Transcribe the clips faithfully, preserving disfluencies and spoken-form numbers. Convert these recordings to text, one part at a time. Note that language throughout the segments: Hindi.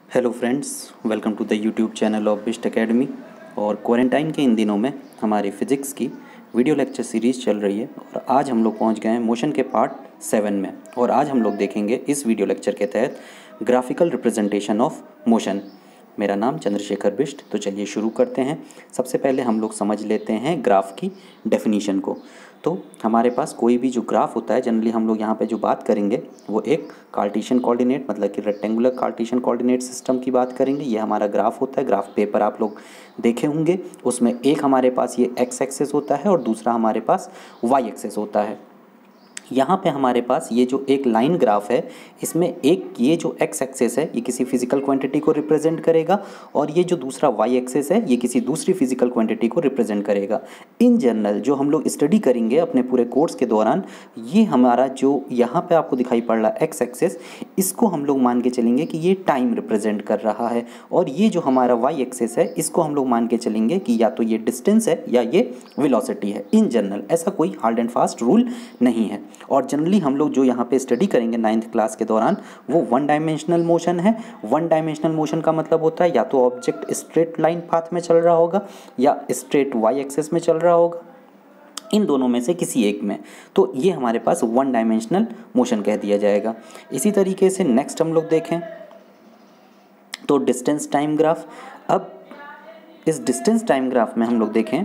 Hello friends, welcome to the YouTube channel of Bisht Academy. और क्वारंटाइन के इन दिनों में हमारी फ़िज़िक्स की वीडियो लेक्चर सीरीज़ चल रही है और आज हम लोग पहुंच गए हैं मोशन के पार्ट सेवन में। और आज हम लोग देखेंगे इस वीडियो लेक्चर के तहत ग्राफिकल रिप्रेजेंटेशन ऑफ मोशन। मेरा नाम चंद्रशेखर बिष्ट। तो चलिए शुरू करते हैं। सबसे पहले हम लोग समझ लेते हैं ग्राफ की डेफिनीशन को। तो हमारे पास कोई भी जो ग्राफ होता है, जनरली हम लोग यहाँ पे जो बात करेंगे वो एक कार्टेशियन कोऑर्डिनेट मतलब कि रेक्टेंगुलर कार्टेशियन कोऑर्डिनेट सिस्टम की बात करेंगे। ये हमारा ग्राफ होता है। ग्राफ पेपर आप लोग देखे होंगे, उसमें एक हमारे पास ये एक्स एक्सेस होता है और दूसरा हमारे पास वाई एक्सेस होता है। यहाँ पे हमारे पास ये जो एक लाइन ग्राफ है, इसमें एक ये जो एक्स एक्सेस है ये किसी फिजिकल क्वांटिटी को रिप्रेजेंट करेगा और ये जो दूसरा वाई एक्सेस है ये किसी दूसरी फिजिकल क्वांटिटी को रिप्रेजेंट करेगा। इन जनरल जो हम लोग स्टडी करेंगे अपने पूरे कोर्स के दौरान, ये हमारा जो यहाँ पे आपको दिखाई पड़ रहा है एक्स एक्सेस, इसको हम लोग मान के चलेंगे कि ये टाइम रिप्रेजेंट कर रहा है और ये जो हमारा वाई एक्सेस है इसको हम लोग मान के चलेंगे कि या तो ये डिस्टेंस है या ये वेलोसिटी है। इन जनरल ऐसा कोई हार्ड एंड फास्ट रूल नहीं है। और जनरली हम लोग जो यहाँ पे स्टडी करेंगे नाइन्थ क्लास के दौरान वो वन डायमेंशनल मोशन है। वन डायमेंशनल मोशन का मतलब होता है या तो ऑब्जेक्ट स्ट्रेट लाइन पाथ में चल रहा होगा या स्ट्रेट वाई एक्सिस में चल रहा होगा, इन दोनों में से किसी एक में। तो ये हमारे पास वन डायमेंशनल मोशन कह दिया जाएगा। इसी तरीके से नेक्स्ट हम लोग देखें तो डिस्टेंस टाइम ग्राफ। अब इस डिस्टेंस टाइम ग्राफ में हम लोग देखें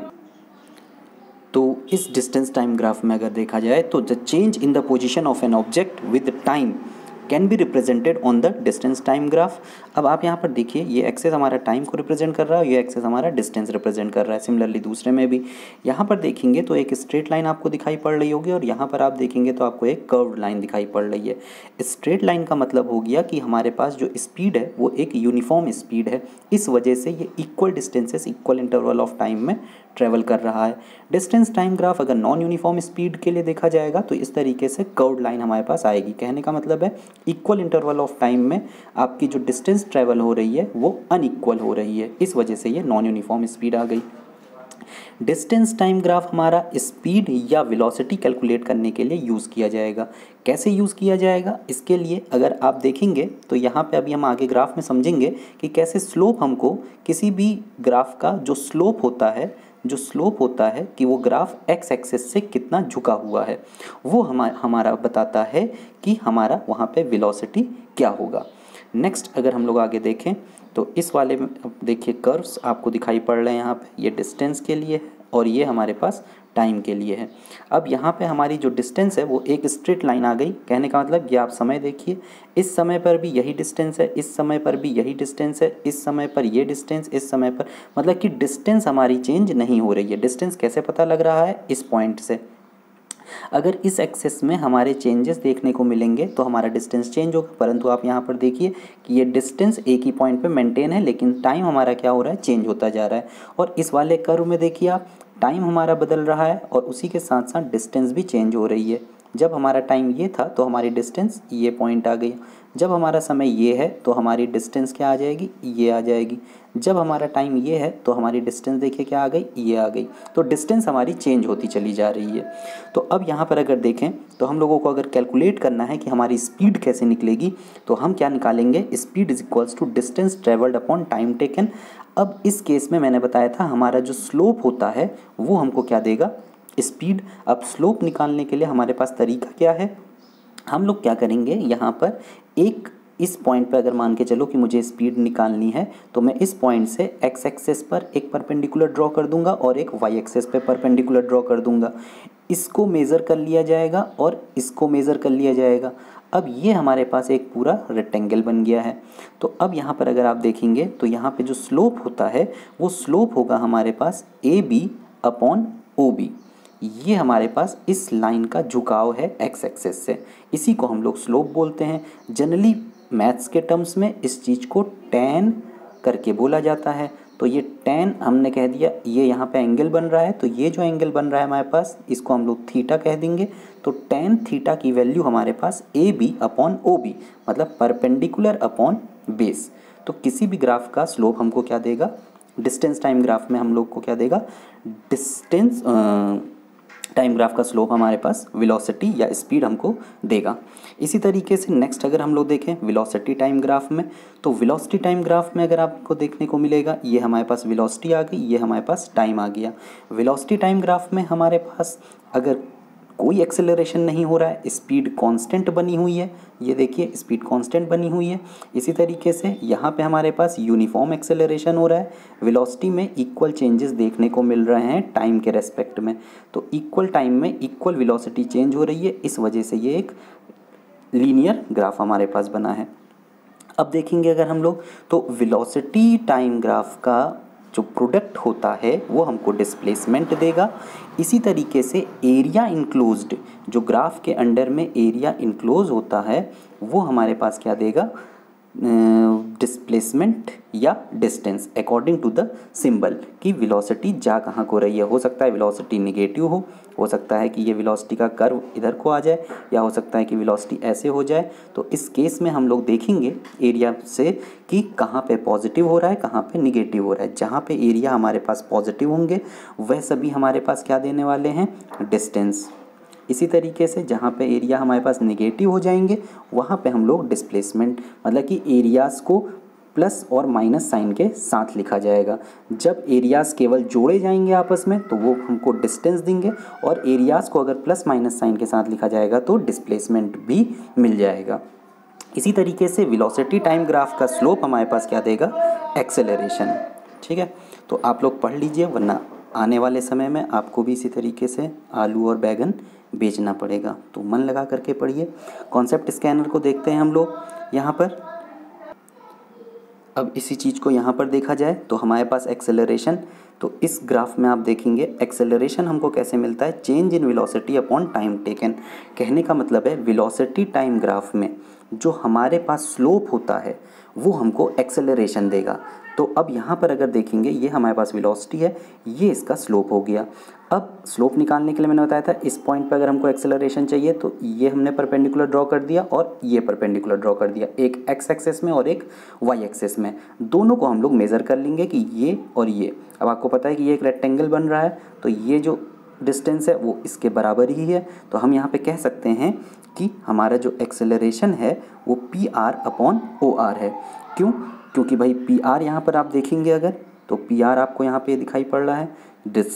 तो इस डिस्टेंस टाइम ग्राफ में अगर देखा जाए तो the change in the position of an object with time can be represented on the distance time graph. अब आप यहाँ पर देखिए, ये एक्सेस हमारा टाइम को रिप्रेजेंट कर रहा है, ये एक्सेस हमारा डिस्टेंस रिप्रेजेंट कर रहा है। सिमिलरली दूसरे में भी यहाँ पर देखेंगे तो एक स्ट्रेट लाइन आपको दिखाई पड़ रही होगी और यहाँ पर आप देखेंगे तो आपको एक कर्व्ड लाइन दिखाई पड़ रही है। स्ट्रेट लाइन का मतलब हो गया कि हमारे पास जो स्पीड है वो एक यूनिफॉर्म स्पीड है, इस वजह से ये equal distances equal interval of time में ट्रेवल कर रहा है। डिस्टेंस टाइम ग्राफ अगर नॉन यूनिफॉर्म स्पीड के लिए देखा जाएगा तो इस तरीके से कर्व्ड लाइन हमारे पास आएगी। कहने का मतलब है इक्वल इंटरवल ऑफ टाइम में आपकी जो डिस्टेंस ट्रेवल हो रही है वो अनइक्वल हो रही है, इस वजह से ये नॉन यूनिफॉर्म स्पीड आ गई। डिस्टेंस टाइम ग्राफ हमारा स्पीड या वेलोसिटी कैलकुलेट करने के लिए यूज़ किया जाएगा। कैसे यूज़ किया जाएगा, इसके लिए अगर आप देखेंगे तो यहाँ पे अभी हम आगे ग्राफ में समझेंगे कि कैसे स्लोप हमको किसी भी ग्राफ का जो स्लोप होता है जो स्लोप होता है कि वो ग्राफ एक्स एक्सिस से कितना झुका हुआ है, वो हमारा हमारा बताता है कि हमारा वहाँ पे वेलोसिटी क्या होगा। नेक्स्ट अगर हम लोग आगे देखें तो इस वाले में देखिए कर्व्स आपको दिखाई पड़ रहे हैं। यहाँ पे ये डिस्टेंस के लिए है और ये हमारे पास टाइम के लिए है। अब यहाँ पे हमारी जो डिस्टेंस है वो एक स्ट्रेट लाइन आ गई। कहने का मतलब ये आप समय देखिए, इस समय पर भी यही डिस्टेंस है, इस समय पर भी यही डिस्टेंस है, इस समय पर ये डिस्टेंस, इस समय पर, मतलब कि डिस्टेंस हमारी चेंज नहीं हो रही है। डिस्टेंस कैसे पता लग रहा है, इस पॉइंट से। अगर इस एक्सेस में हमारे चेंजेस देखने को मिलेंगे तो हमारा डिस्टेंस चेंज होगा, परंतु आप यहाँ पर देखिए कि ये डिस्टेंस एक ही पॉइंट पे मेंटेन है लेकिन टाइम हमारा क्या हो रहा है, चेंज होता जा रहा है। और इस वाले कर्व में देखिए आप, टाइम हमारा बदल रहा है और उसी के साथ साथ डिस्टेंस भी चेंज हो रही है। जब हमारा टाइम ये था तो हमारी डिस्टेंस ये पॉइंट आ गई, जब हमारा समय ये है तो हमारी डिस्टेंस क्या आ जाएगी, ये आ जाएगी। जब हमारा टाइम ये है तो हमारी डिस्टेंस देखिए क्या आ गई, ये आ गई। तो डिस्टेंस हमारी चेंज होती चली जा रही है। तो अब यहाँ पर अगर देखें तो हम लोगों को अगर कैलकुलेट करना है कि हमारी स्पीड कैसे निकलेगी तो हम क्या निकालेंगे, speed is equals to distance travelled upon time taken. अब इस केस में मैंने बताया था हमारा जो स्लोप होता है वो हमको क्या देगा, स्पीड। अब स्लोप निकालने के लिए हमारे पास तरीका क्या है, हम लोग क्या करेंगे, यहाँ पर एक इस पॉइंट पे अगर मान के चलो कि मुझे स्पीड निकालनी है तो मैं इस पॉइंट से एक्स एक्सेस पर एक परपेंडिकुलर ड्रॉ कर दूंगा और एक वाई एक्सेस पे परपेंडिकुलर ड्रॉ कर दूंगा। इसको मेज़र कर लिया जाएगा और इसको मेज़र कर लिया जाएगा। अब ये हमारे पास एक पूरा रेक्टेंगल बन गया है। तो अब यहाँ पर अगर आप देखेंगे तो यहाँ पे जो स्लोप होता है वो स्लोप होगा हमारे पास A B upon O B. ये हमारे पास इस लाइन का झुकाव है एक्स एक्सेस से, इसी को हम लोग स्लोप बोलते हैं। जनरली मैथ्स के टर्म्स में इस चीज़ को टैन करके बोला जाता है। तो ये टैन हमने कह दिया, ये यहाँ पे एंगल बन रहा है तो ये जो एंगल बन रहा है हमारे पास इसको हम लोग थीटा कह देंगे। तो टैन थीटा की वैल्यू हमारे पास A B upon O B, मतलब परपेंडिकुलर अपॉन बेस। तो किसी भी ग्राफ का स्लोप हमको क्या देगा, डिस्टेंस टाइम ग्राफ में हम लोग को क्या देगा, डिस्टेंस टाइम ग्राफ का स्लोप हमारे पास वेलोसिटी या स्पीड हमको देगा। इसी तरीके से नेक्स्ट अगर हम लोग देखें वेलोसिटी टाइम ग्राफ में, तो वेलोसिटी टाइम ग्राफ में अगर आपको देखने को मिलेगा, ये हमारे पास वेलोसिटी आ गई, ये हमारे पास टाइम आ गया। वेलोसिटी टाइम ग्राफ में हमारे पास अगर कोई एक्सेलरेशन नहीं हो रहा है, स्पीड कांस्टेंट बनी हुई है, ये देखिए स्पीड कांस्टेंट बनी हुई है। इसी तरीके से यहाँ पे हमारे पास यूनिफॉर्म एक्सेलरेशन हो रहा है, वेलोसिटी में इक्वल चेंजेस देखने को मिल रहे हैं टाइम के रेस्पेक्ट में। तो इक्वल टाइम में इक्वल वेलोसिटी चेंज हो रही है, इस वजह से ये एक लीनियर ग्राफ हमारे पास बना है। अब देखेंगे अगर हम लोग, तो वेलोसिटी टाइम ग्राफ का जो प्रोडक्ट होता है वो हमको डिस्प्लेसमेंट देगा। इसी तरीके से एरिया इनक्लोज्ड, जो ग्राफ के अंडर में एरिया इनक्लोज होता है, वो हमारे पास क्या देगा, डिस्प्लेसमेंट या distance according to the symbol कि वेलोसिटी जा कहाँ को रही है। हो सकता है वेलोसिटी निगेटिव हो हो सकता है कि ये वेलोसिटी का कर्व इधर को आ जाए, या हो सकता है कि वेलोसिटी ऐसे हो जाए। तो इस केस में हम लोग देखेंगे एरिया से कि कहाँ पे पॉजिटिव हो रहा है, कहाँ पे निगेटिव हो रहा है। जहाँ पे एरिया हमारे पास पॉजिटिव होंगे वह सभी हमारे पास क्या देने वाले हैं, डिस्टेंस। इसी तरीके से जहाँ पे एरिया हमारे पास निगेटिव हो जाएंगे वहाँ पे हम लोग डिस्प्लेसमेंट, मतलब कि एरियाज़ को प्लस और माइनस साइन के साथ लिखा जाएगा। जब एरियाज़ केवल जोड़े जाएंगे आपस में तो वो हमको डिस्टेंस देंगे, और एरियाज़ को अगर प्लस माइनस साइन के साथ लिखा जाएगा तो डिस्प्लेसमेंट भी मिल जाएगा। इसी तरीके से वेलोसिटी टाइम ग्राफ का स्लोप हमारे पास क्या देगा, एक्सेलरेशन। ठीक है, तो आप लोग पढ़ लीजिए, वरना आने वाले समय में आपको भी इसी तरीके से आलू और बैगन बेचना पड़ेगा। तो मन लगा करके पढ़िए। कॉन्सेप्ट स्कैनर को देखते हैं हम लोग यहाँ पर। अब इसी चीज़ को यहाँ पर देखा जाए तो हमारे पास एक्सेलरेशन, तो इस ग्राफ में आप देखेंगे एक्सेलरेशन हमको कैसे मिलता है, change in velocity upon time taken. कहने का मतलब है वेलोसिटी टाइम ग्राफ में जो हमारे पास स्लोप होता है वो हमको एक्सेलरेशन देगा। तो अब यहाँ पर अगर देखेंगे, ये हमारे पास वेलोसिटी है, ये इसका स्लोप हो गया। अब स्लोप निकालने के लिए मैंने बताया था इस पॉइंट पर अगर हमको एक्सेलरेशन चाहिए तो ये हमने परपेंडिकुलर ड्रॉ कर दिया और ये परपेंडिकुलर ड्रॉ कर दिया, एक एक्स एक्सेस में और एक वाई एक्सेस में। दोनों को हम लोग मेज़र कर लेंगे कि ये और ये। अब आपको पता है कि ये एक रेक्टेंगल बन रहा है, तो ये जो डिस्टेंस है वो इसके बराबर ही है। तो हम यहाँ पे कह सकते हैं कि हमारा जो एक्सेलरेशन है वो P R upon O R है। क्यों? क्योंकि भाई पी आर यहाँ पर आप देखेंगे अगर, तो पी आर आपको यहाँ पे दिखाई पड़ रहा है, डिस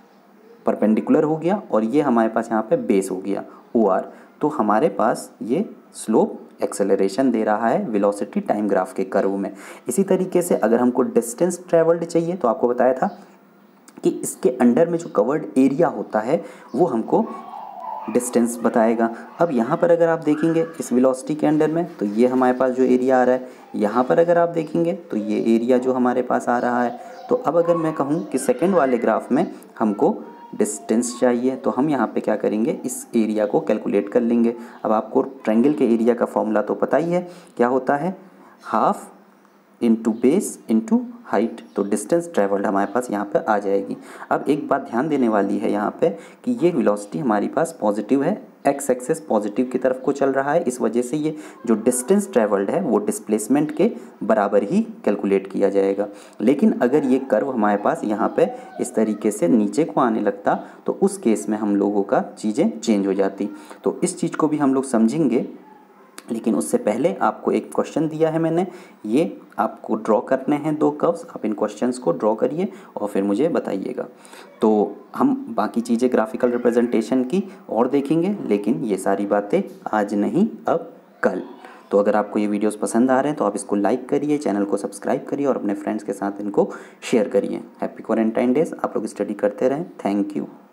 परपेंडिकुलर हो गया, और ये हमारे पास यहाँ पे बेस हो गया ओ आर। तो हमारे पास ये स्लोप एक्सेलरेशन दे रहा है वेलोसिटी टाइम ग्राफ के कर्व में। इसी तरीके से अगर हमको डिस्टेंस ट्रेवल्ड चाहिए तो आपको बताया था कि इसके अंडर में जो कवर्ड एरिया होता है वो हमको डिस्टेंस बताएगा। अब यहाँ पर अगर आप देखेंगे इस वेलोसिटी के अंडर में, तो ये हमारे पास जो एरिया आ रहा है, यहाँ पर अगर आप देखेंगे तो ये एरिया जो हमारे पास आ रहा है। तो अब अगर मैं कहूँ कि सेकंड वाले ग्राफ में हमको डिस्टेंस चाहिए, तो हम यहाँ पे क्या करेंगे, इस एरिया को कैलकुलेट कर लेंगे। अब आपको ट्रायंगल के एरिया का फॉर्मूला तो पता ही है, क्या होता है, half into base into height. तो डिस्टेंस ट्रेवल्ड हमारे पास यहाँ पे आ जाएगी। अब एक बात ध्यान देने वाली है यहाँ पे कि ये वेलोसिटी हमारी पास पॉजिटिव है, एक्स एक्सेस पॉजिटिव की तरफ को चल रहा है, इस वजह से ये जो डिस्टेंस ट्रेवल्ड है वो डिस्प्लेसमेंट के बराबर ही कैलकुलेट किया जाएगा। लेकिन अगर ये कर्व हमारे पास यहाँ पे इस तरीके से नीचे को आने लगता तो उस केस में हम लोगों का चीज़ें चेंज हो जाती। तो इस चीज़ को भी हम लोग समझेंगे, लेकिन उससे पहले आपको एक क्वेश्चन दिया है मैंने, ये आपको ड्रॉ करने हैं दो कर्व्स। आप इन क्वेश्चंस को ड्रॉ करिए और फिर मुझे बताइएगा। तो हम बाकी चीज़ें ग्राफिकल रिप्रेजेंटेशन की और देखेंगे, लेकिन ये सारी बातें आज नहीं, अब कल। तो अगर आपको ये वीडियोस पसंद आ रहे हैं तो आप इसको लाइक करिए, चैनल को सब्सक्राइब करिए और अपने फ्रेंड्स के साथ इनको शेयर करिए। Happy quarantine days. आप लोग स्टडी करते रहें। Thank you.